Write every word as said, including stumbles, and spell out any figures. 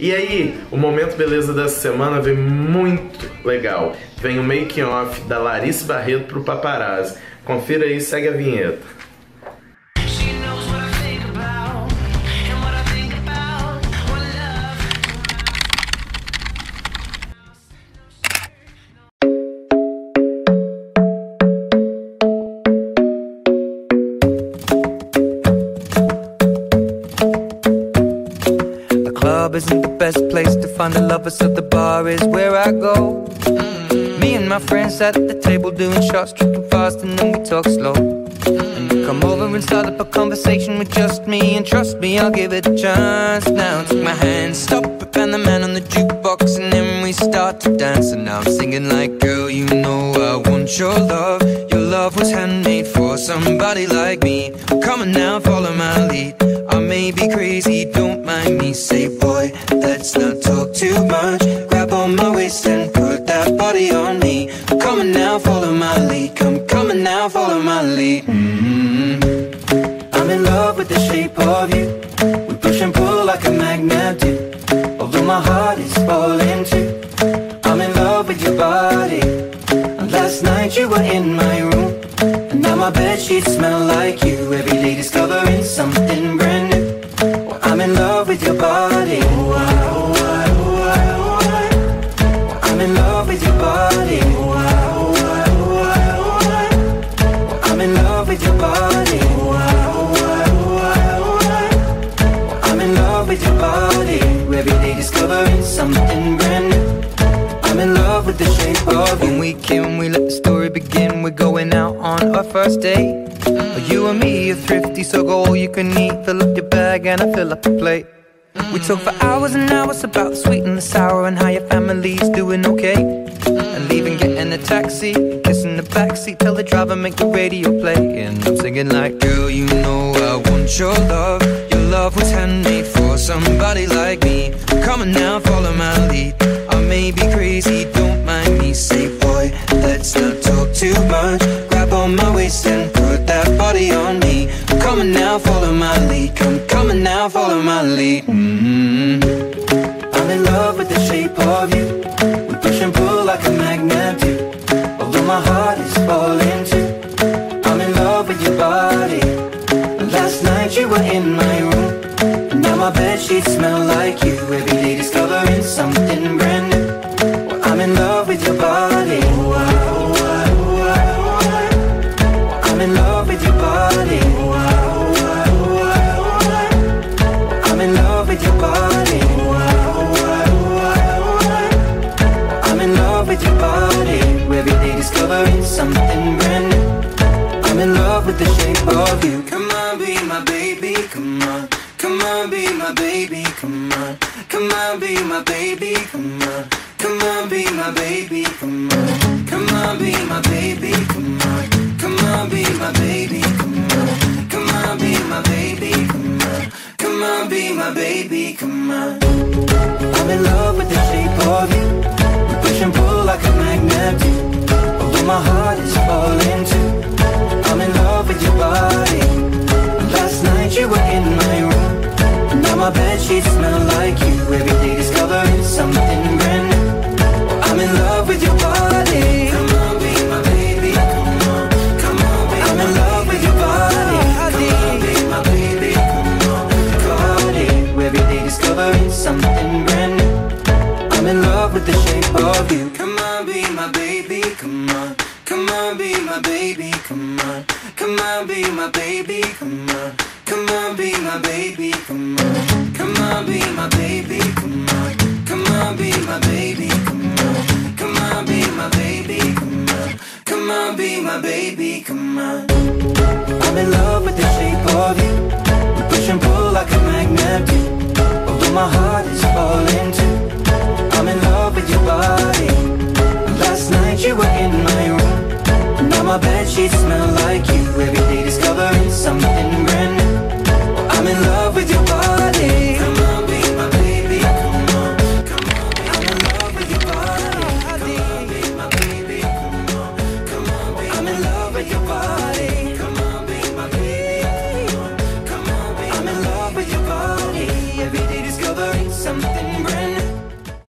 E aí, o Momento Beleza dessa semana vem muito legal. Vem o making off da Larissa Barreto pro Paparazzi. Confira aí, segue a vinheta. Isn't the best place to find the lovers, so the bar is where I go. Me and my friends sat at the table doing shots, tripping fast, and then we talk slow. And you come over and start up a conversation with just me, and trust me, I'll give it a chance. Now take my hand, stop it, and the man on the jukebox, and then we start to dance. And now I'm singing like, girl, you know I want your love. Your love was handmade for somebody like me. Come on now, follow my lead. I may be crazy, don't mind me. Say, boy, let's not talk too much. Grab on my waist and put that body on me. Come on now, follow my lead. Come, come on now, follow my lead. Mm-hmm. I'm in love with the shape of you. We push and pull like a magnet do. Although my heart is falling too. I'm in love with your body. And last night you were in my room. And now my bedsheets smell like you. Every day discovering something brand new. Well, I'm in love with your body. Oh, I, oh, I, oh, I, oh, I. Well, I'm in love with your body. Oh, I, oh, I, oh, I, oh, I. Well, I'm in love with your body. Oh, I, oh, I, oh, I, oh, I. Well, I'm in love with your body. Every day discovering something brand new. I'm in love with the shape of you. When we came, we let the story begin. We're going out on our first date. You and me are thrifty, so go all you can eat. Fill up your bag and I fill up the plate. We talk for hours and hours about the sweet and the sour, and how your family's doing okay. And leaving, getting a taxi, kissing the backseat, tell the driver make the radio play. And I'm singing like, girl, you know I want your love. Your love was handmade for somebody like me. Come on now, follow my lead. I may be crazy, don't mind me. Say, boy, let's not talk too much. Grab on my waist and put that body on me. Come on now, follow my lead. Come, come on now, follow my lead. Mm-hmm. I'm in love with the shape of you. We push and pull like a magnet do. Although my heart is falling too. I'm in love with your body. Last night you were in my room. And now my bedsheets smell like you. Every day discovering something brand new. Well, I'm in love with your body. Oh, I, oh, I, oh, I, oh, I. I'm in love with your body. Oh, I, oh, I, oh, I, oh, I. I'm in love with your body. Oh, I, oh, I, oh, I, oh, I. I'm in love with your body. Every day discovering something brand new. I'm in love with the shape of you. Come on, be my baby, come on. Come on, be my baby, come on. Come on, be my baby, come on. Come on, be my baby, come on. Come on, be my baby, come on. Come on, be my baby, come on. Come on, be my baby, come on. Come on, be my baby, come on. I'm in love with the shape of you. We push and pull like a magnet do. Although my heart is falling too. I'm in love with your body. Last night you were in my room. Now my bedsheets smell like you. Every day discovering something brand new. Well, I'm in love with your body. Come on, be my baby, come on. Come on, be I'm in love with your body. Come on, be my baby, come on. Body. Every day discovering something brand new. I'm in love with the shape of you. Come on, be my baby, come on. Come on, be my baby, come on. Come on, be my baby, come on. Come on, be my baby, come on. Come on, be my baby, come on. Come on, be my baby, come on. Come on, be my baby, come on. Come on, be my baby, come on. I'm in love with the shape of you. We push and pull like a magnet do. Although my heart is falling too. I'm in love with your body. Last night you were in my room. Now my bedsheets smell like you.